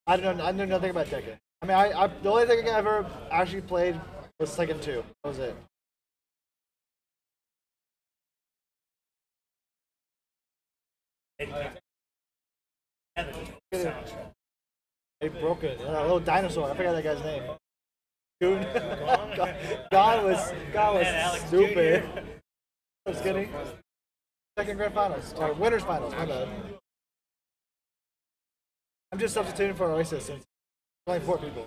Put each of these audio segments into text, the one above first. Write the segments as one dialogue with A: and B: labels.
A: I knew nothing about Tekken. I mean, the only thing I ever actually played was Tekken 2. That was it. They broke it. A little dinosaur. I forgot that guy's name. Dude, God was stupid. I was kidding. Second grand finals or winners finals. My bad. I'm just substituting for Oasis since only 4 people.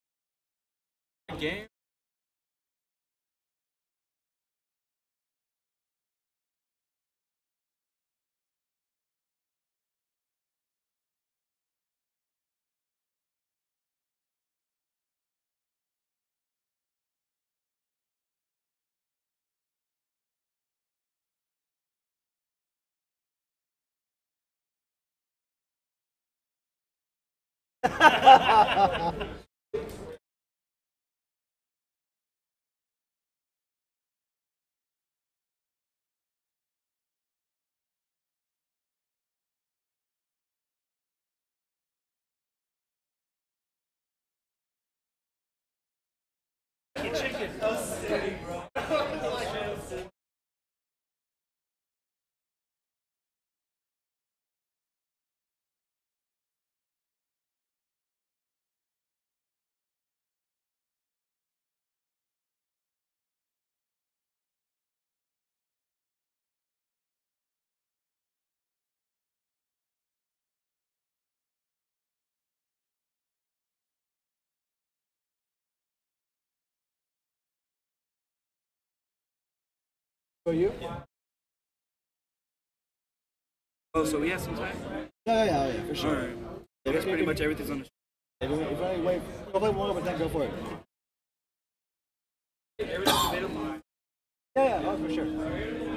B: Game.
A: For you?
B: Oh, so we have some time?
A: Yeah, for
B: All
A: sure.
B: right. I guess pretty much everything's on the.
A: If you only wait, go play one more, but then go for it.
B: Everything's available.
A: Yeah, oh, for sure.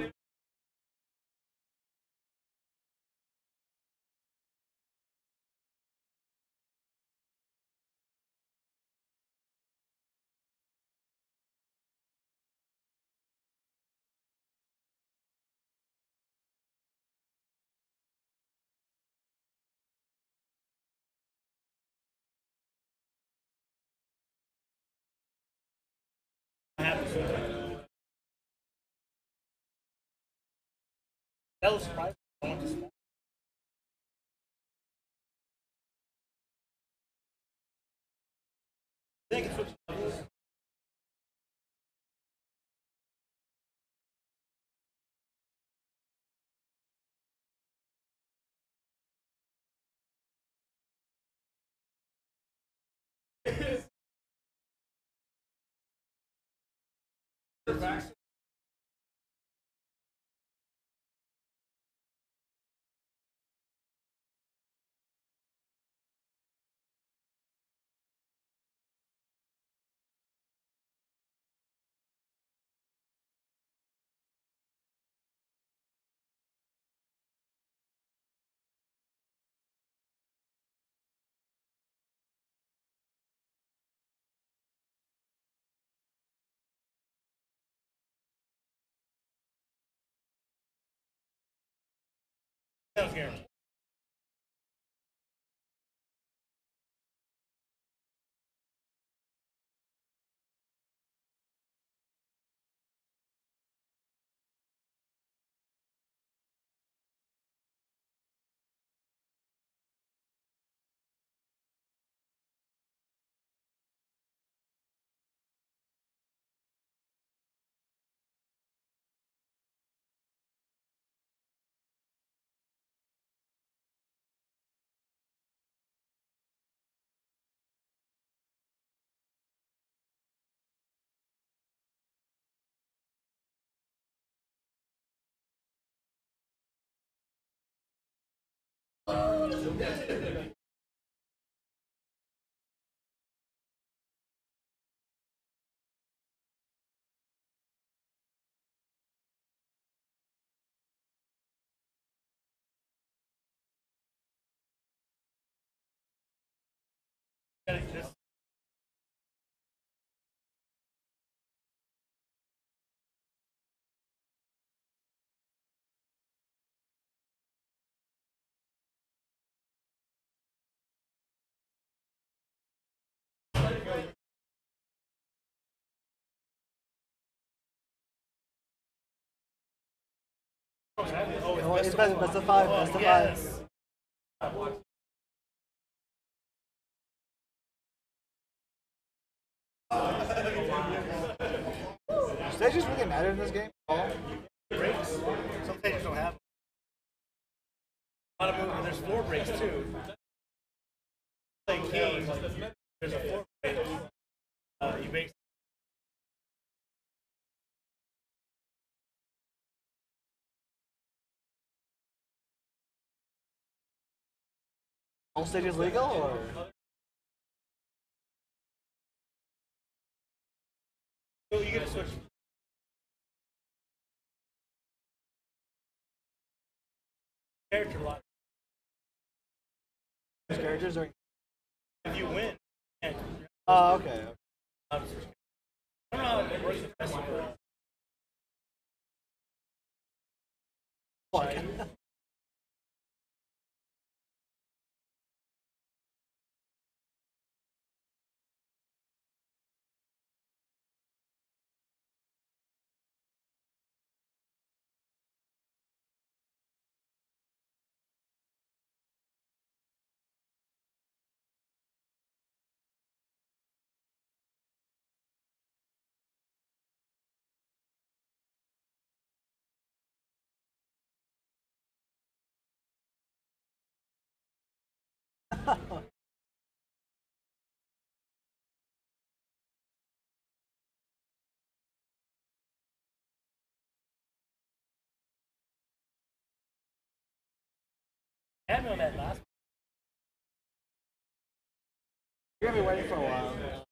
A: That was surprising. I think it's what sounds guaranteed. Oh, it's best of five. Best of five. Stages really matter in this game? Oh.
C: Breaks. Some stages don't have. A lot of movement. There's floor breaks too. Like King, there's a floor break. You make.
A: All stages legal or?
C: So you get to switch. Character lot.
A: Characters are.
C: If you win, yeah.
A: Oh, okay.
C: I don't know how it works with festival.
A: Fuck.
C: Had me on that last.
A: You're gonna be waiting for a while.